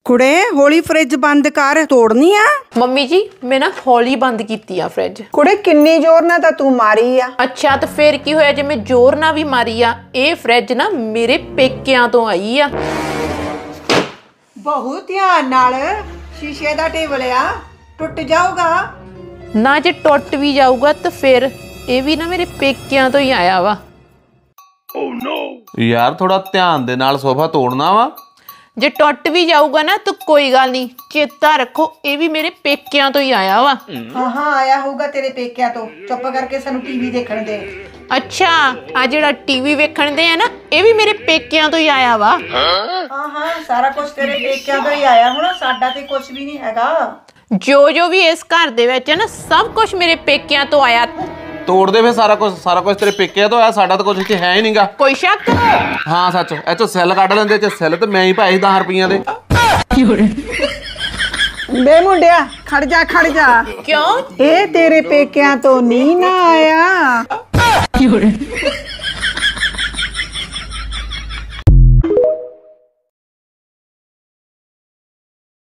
कुड़े हौली फ्रिज बंद कर, तोड़नी आ। मम्मी जी मैं ना हौली बंद कीती आ फ्रिज। कुड़े किन्नी जोर ना तू मारी आ। अच्छा तो फिर की होया जे मैं जोर ना भी मारी आ, ये फ्रिज ना मेरे पेकियां तो आई आ। बहुत ध्यान नाल, शीशे दा टेबल आ, टुट जाऊगा ना। जे टुट भी जाऊगा तो फिर ये भी ना मेरे पेकियां तो ही आया वा। Oh, no. यार थोड़ा ध्यान दे नाल सोफा तोड़ना वा। जे टुट भी जाऊगा ना तो कोई गल नहीं, चेता रखो ये भी मेरे पेकियां तो ही आया वा। हाँ हाँ आया होगा तेरे पेकियां तो। चुप करके सानू टीवी देखण दे। अच्छा आ जेड़ा टीवी वेखण दे है ना, ये भी मेरे पेकियां तो ही आया वा। हाँ हाँ सारा कुछ तेरे पेकियां तो ही आया होना, साडा ते कुछ भी नहीं हैगा। जो भी इस घर दे विच है ना सब कुछ मेरे पेकियां तो आया। तोड़ दे फिर सारा कुछ तेरे पेके तो आया, साडा तो कुछ इत्थे है ही नहींगा। कोई शक? हाँ सच, ए चो सैल कढ लेंदे, च सैल ते मैं ही पाए 10 रुपइया दे। बे मुंडिया खड़ जा खड़ जा। क्यों? ए तेरे पेकियां तो नहीं ना आया।